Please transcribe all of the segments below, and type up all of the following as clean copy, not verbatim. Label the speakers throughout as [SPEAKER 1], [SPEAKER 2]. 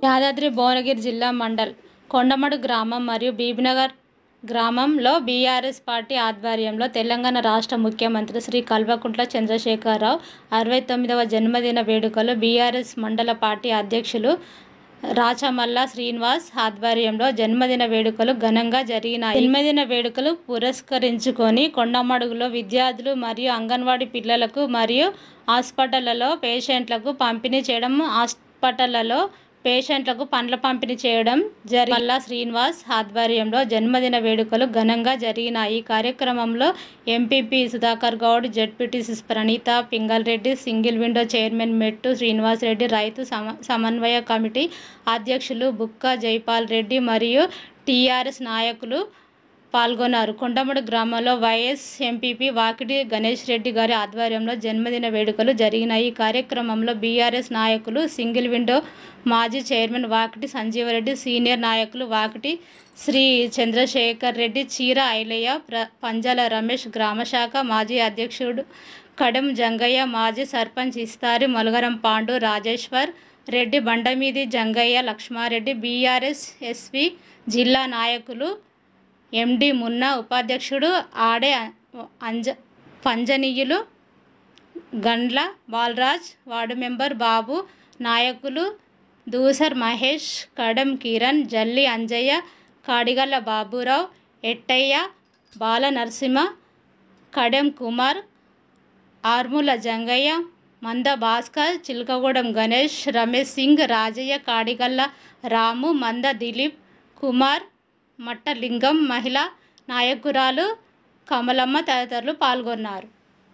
[SPEAKER 1] యాదాద్రి భువనగిరి జిల్లా మండల్ కొండమడు గ్రామం మరియు బీబీనగర్ గ్రామంలో బీఆర్ఎస్ పార్టీ ఆధ్వర్యంలో తెలంగాణ రాష్ట్ర ముఖ్యమంత్రి శ్రీ కల్వకుంట్ల చంద్రశేఖరరావు 69వ జన్మదిన వేడుకలు బీఆర్ఎస్ మండల పార్టీ అధ్యక్షులు రాచమల్ల శ్రీనివాస్ ఆధ్వర్యంలో జన్మదిన వేడుకలు ఘనంగా జరిగినాయి. జన్మదిన వేడుకలు పురస్కరించుకొని కొండమడుగులో విద్యార్థులు మరియు అంగన్వాడీ పిల్లలకు మరియు హాస్పిటళ్లలో పేషెంట్లకు పంపిణీ చేయడం హాస్పిటళ్లలో పేషెంట్లకు పండ్ల పంపిణీ చేయడం మల్ల శ్రీనివాస్ ఆధ్వర్యంలో జన్మదిన వేడుకలు ఘనంగా జరిగినాయి. ఈ కార్యక్రమంలో MPP Sudhakar Goud, ZPTC Praneetha, Pingal Reddy, single window chairman Mettu Srinivas Reddy, రైతు సమన్వయ కమిటీ అధ్యక్షులు బుక్క జైపాల్ రెడ్డి మరియు టీఆర్ఎస్ నాయకులు పాల్గొన్నారు. కొండమడు గ్రామంలో వైఎస్ ఎంపీపీ వాకిటి గణేష్ రెడ్డి గారి ఆధ్వర్యంలో జన్మదిన వేడుకలు జరిగినాయి. ఈ కార్యక్రమంలో బీఆర్ఎస్ నాయకులు, సింగిల్ విండో మాజీ చైర్మన్ వాకిటి సంజీవరెడ్డి, సీనియర్ నాయకులు వాకిటి శ్రీ చంద్రశేఖర్ రెడ్డి, చీర ఐలయ్య, పంజాల రమేష్, గ్రామశాఖ మాజీ అధ్యక్షుడు కడెం జంగయ్య, మాజీ సర్పంచ్ ఇస్తారి మలగరం పాండు, రాజేశ్వర్ రెడ్డి, బండమీది జంగయ్య, లక్ష్మారెడ్డి, బీఆర్ఎస్ ఎస్వి జిల్లా నాయకులు ఎండి మున్నా, ఉపాధ్యక్షుడు ఆడే పంజనీయులు గండ్ల బాలరాజ్, వార్డు మెంబర్ బాబు, నాయకులు దూసర్ మహేష్, కడెం కిరణ్, జల్లి అంజయ్య, కాడిగల్ల బాబురావు, ఎట్టయ్య, బాల నరసింహ, కడెం కుమార్, ఆర్ముల జంగయ్య, మంద భాస్కర్, చిలకగూడెం గణేష్, రమేష్ సింగ్, రాజయ్య, కాడిగల్ల రాము, మంద దిలీప్ కుమార్, మట్టలింగం, మహిళా నాయకురాలు కమలమ్మ తదితరులు పాల్గొన్నారు.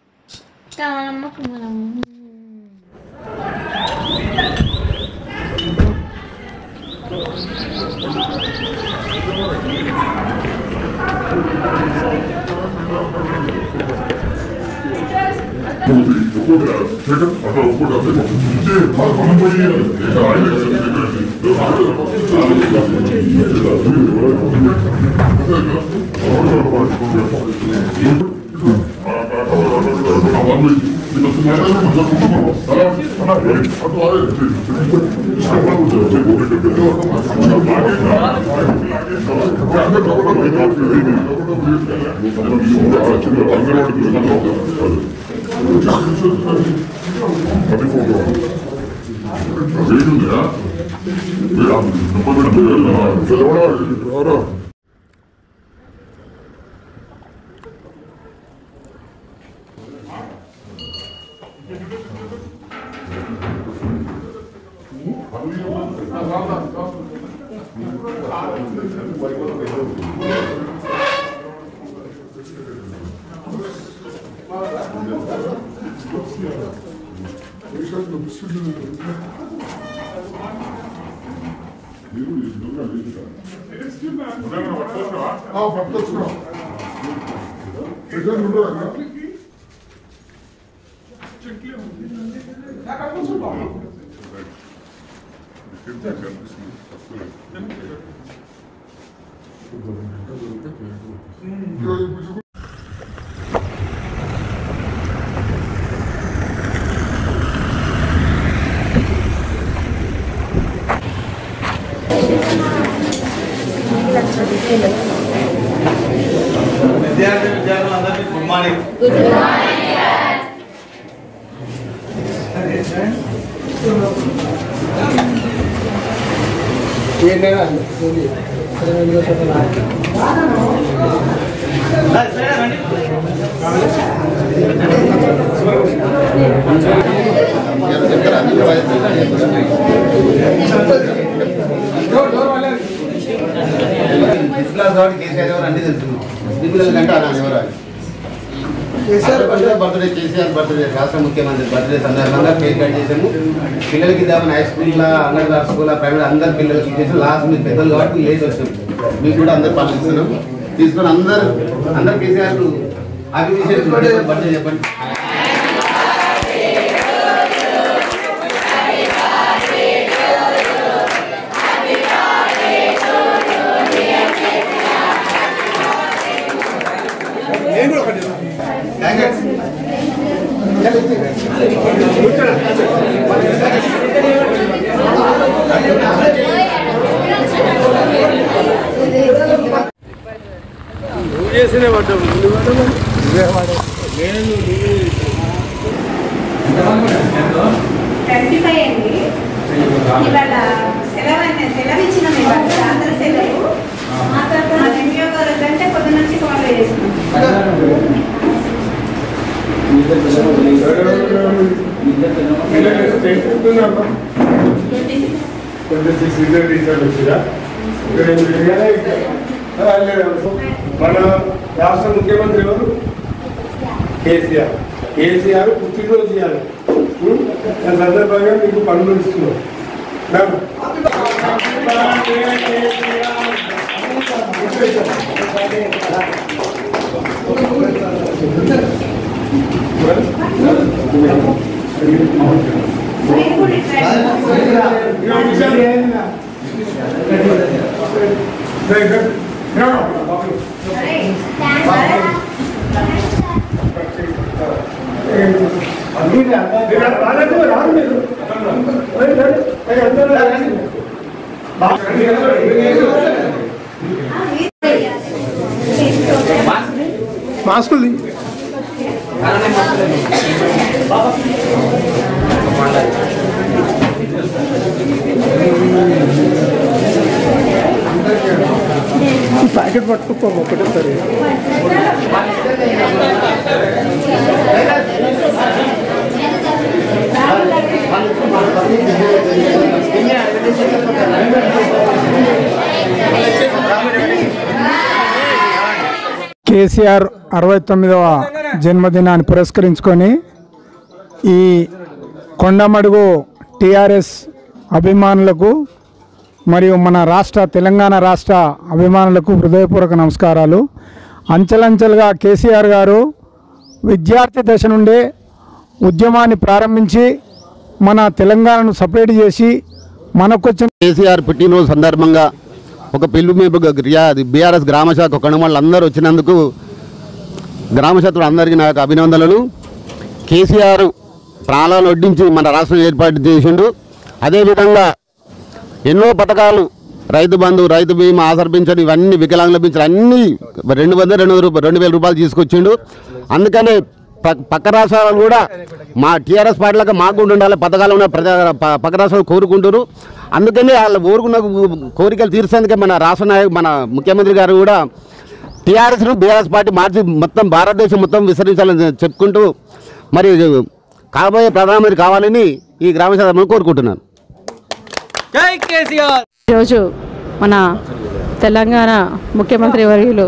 [SPEAKER 2] విద్యార్థులందరికీ గుడ్ మార్నింగ్. అన్ని తెలుసు పిల్లలకంటే అలా ఎవరు బర్త్డే కేసీఆర్ బర్త్డే రాష్ట్ర ముఖ్యమంత్రి బర్త్డే సందర్భంగా కేక్ కట్ చేసాము. పిల్లలకి దాని హై స్కూల్లో అంగన్వాడీ స్కూల్ ప్రైవేట్ అందరు పిల్లలకి చేసి లాస్ట్ మీరు పెద్దలు కాబట్టి లేట్ వచ్చాము. మీకు కూడా అందరు పాటిస్తున్నాం. తీసుకొని అందరు కేసీఆర్ అభివృద్ధి బర్త్డే చెప్పండి. కూర్చోండి.
[SPEAKER 3] ఇవాళ సెలవు ఇచ్చినాం. ఇవాళ ఆంధ్ర సెలవు మా ఎంపీఓ గారు అంటే పొద్దున్న నుంచి ఫాలో చేస్తున్నాం.
[SPEAKER 4] మన రాష్ట్ర ముఖ్యమంత్రి ఎవరు? కేసీఆర్. కేసీఆర్ పుట్టినరోజు చేయాలి. దాని సందర్భంగా మీకు పనులు ఇస్తున్నాం. మాస్కులు ప్యాకెట్ పట్టుకోము ఒకటేసారి.
[SPEAKER 5] కేసీఆర్ 69వ జన్మదినాన్ని పురస్కరించుకొని ఈ కొండమడుగు టీఆర్ఎస్ అభిమానులకు మరియు మన తెలంగాణ రాష్ట్ర అభిమానులకు హృదయపూర్వక నమస్కారాలు. అంచెలంచెలుగా కేసీఆర్ గారు విద్యార్థి దశ నుండే ఉద్యమాన్ని ప్రారంభించి మన తెలంగాణను సపరేట్ చేసి మనకొచ్చిన
[SPEAKER 2] కేసీఆర్ పుట్టినరోజు సందర్భంగా ఒక పిలుపు మేము బీఆర్ఎస్ గ్రామశాఖ కొండమళ్ళు అందరూ వచ్చినందుకు గ్రామశాఖలు అందరికీ నాకు అభినందనలు. కేసీఆర్ ప్రాణాలను ఒడ్డించి మన రాష్ట్రం ఏర్పాటు చేసిండు. అదేవిధంగా ఎన్నో పథకాలు రైతు బంధు, రైతు బీమా, ఆసరా పింఛన్, ఇవన్నీ వికలాంగుల పింఛన్ అన్నీ 2,000 రూపాయలు తీసుకొచ్చిండు. అందుకనే పక్క రాష్ట్రాలు కూడా మా టీఆర్ఎస్ పార్టీలకు మాకు కూడా ఉండాలి పథకాలు ఉన్న పక్క రాష్ట్రాలు కోరుకుంటారు. అందుకనే వాళ్ళ ఊరుకున్న కోరికలు తీర్చేందుకే మన రాష్ట్ర నాయకుడు మన ముఖ్యమంత్రి గారు కూడా టీఆర్ఎస్ను బీఆర్ఎస్ పార్టీ మార్చి మొత్తం భారతదేశం మొత్తం విస్తరించాలని చెప్పుకుంటూ మరి కాబోయే ప్రధానమంత్రి కావాలని ఈ గ్రామ సభను కోరుకుంటున్నాను.
[SPEAKER 6] జై కేసీఆర్.
[SPEAKER 7] ఈరోజు మన తెలంగాణ ముఖ్యమంత్రి వర్యులు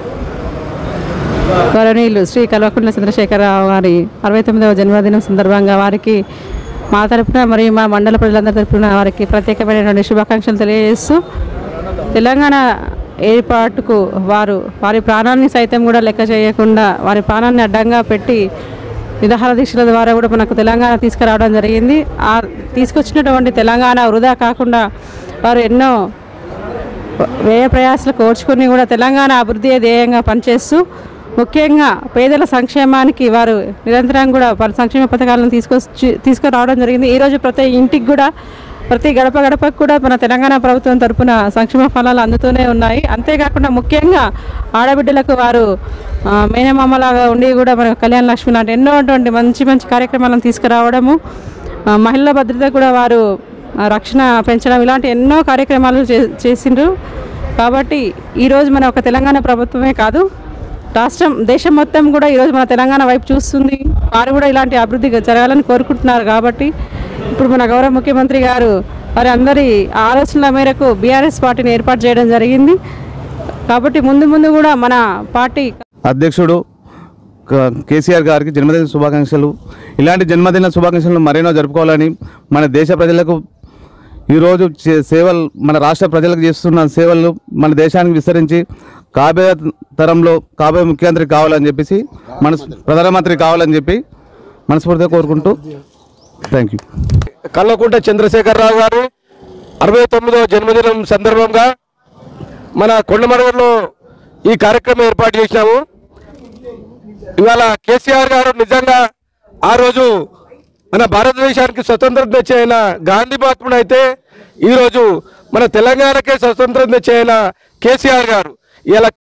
[SPEAKER 7] గౌరవనీయులు శ్రీ కల్వకుంట్ల చంద్రశేఖరరావు గారి 69వ జన్మదినం సందర్భంగా వారికి మా తరపున మరియు మా మండల ప్రజలందరి తరపున వారికి ప్రత్యేకమైనటువంటి శుభాకాంక్షలు తెలియజేస్తూ తెలంగాణ ఏర్పాటుకు వారి ప్రాణాన్ని సైతం కూడా లెక్క చేయకుండా వారి ప్రాణాన్ని అడ్డంగా పెట్టి నిరాహార దీక్షల ద్వారా కూడా మనకు తెలంగాణ తీసుకురావడం జరిగింది. ఆ తీసుకొచ్చినటువంటి తెలంగాణ వృధా కాకుండా వారు ఎన్నో వ్యయ ప్రయాసాలు కోర్చుకొని కూడా తెలంగాణ అభివృద్ధి ధ్యేయంగా పనిచేస్తూ ముఖ్యంగా పేదల సంక్షేమానికి వారు నిరంతరం కూడా పలు సంక్షేమ పథకాలను తీసుకురావడం జరిగింది. ఈరోజు ప్రతి ఇంటికి కూడా ప్రతి గడప గడపకు కూడా మన తెలంగాణ ప్రభుత్వం తరఫున సంక్షేమ ఫలాలు అందుతూనే ఉన్నాయి. అంతేకాకుండా ముఖ్యంగా ఆడబిడ్డలకు వారు మేనమామలాగా ఉండి కూడా మన కళ్యాణ లక్ష్మి లాంటి ఎన్నో మంచి మంచి కార్యక్రమాలను తీసుకురావడము, మహిళల భద్రత కూడా వారు రక్షణ పెంచడం ఇలాంటి ఎన్నో కార్యక్రమాలు చేసిండ్రు. కాబట్టి ఈరోజు మన ఒక తెలంగాణ ప్రభుత్వమే కాదు దేశం మొత్తం కూడా ఈరోజు మన తెలంగాణ వైపు చూస్తుంది. వారు కూడా ఇలాంటి అభివృద్ధి జరగాలని కోరుకుంటున్నారు. కాబట్టి ఇప్పుడు మన గౌరవ ముఖ్యమంత్రి గారు వారి అందరి ఆలోచనల మేరకు బీఆర్ఎస్ పార్టీని ఏర్పాటు చేయడం జరిగింది. కాబట్టి ముందు కూడా మన పార్టీ
[SPEAKER 8] అధ్యక్షుడు కేసీఆర్ గారికి జన్మదిన శుభాకాంక్షలు. ఇలాంటి జన్మదిన శుభాకాంక్షలను మరెన్నో జరుపుకోవాలని మన దేశ ప్రజలకు ఈరోజు సేవలు మన రాష్ట్ర ప్రజలకు చేస్తున్న సేవలు మన దేశానికి విస్తరించి కాబోయే తరంలో కాబోయే ముఖ్యమంత్రి కావాలని చెప్పేసి ప్రధానమంత్రి కావాలని చెప్పి మనస్ఫూర్తిగా కోరుకుంటూ థ్యాంక్ యూ.
[SPEAKER 4] కల్వకుంట్ల చంద్రశేఖరరావు గారు 69వ జన్మదినం సందర్భంగా మన కొండమడుగులో ఈ కార్యక్రమం ఏర్పాటు చేసినాము. ఇవాళ కేసీఆర్ గారు నిజంగా ఆ రోజు మన భారతదేశానికి స్వతంత్రం తెచ్చిన గాంధీ మహాత్ముడు అయితే ఈరోజు మన తెలంగాణకే స్వతంత్రం తెచ్చిన కేసీఆర్ గారు ఇలా